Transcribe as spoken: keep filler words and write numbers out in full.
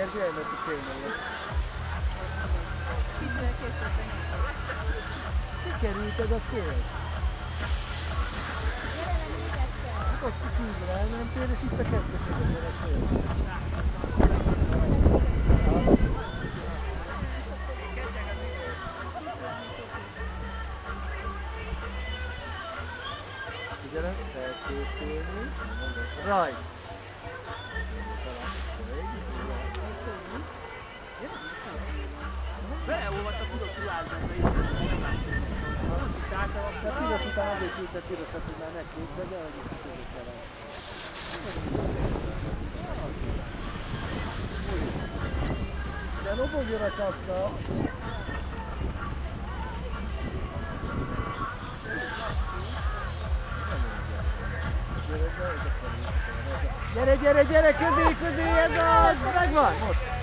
Gyere, mert a célnál. Kicsivel később. Kikerülted a célt. Gyere, nem még egyszer. Azt kívül elmentél, és itt a kettő között van a cél. Figyelem, felkészülni. Rajt! Beleolvadt a piros ruhádba ez a ízlés, nem látszik. De piros után azért küldtek pirosat, hogy már megküldte, de az is között vele. De lobogjon a kapta! Gyere, gyere, gyere, közé, közé, ez az! Megvan! Most!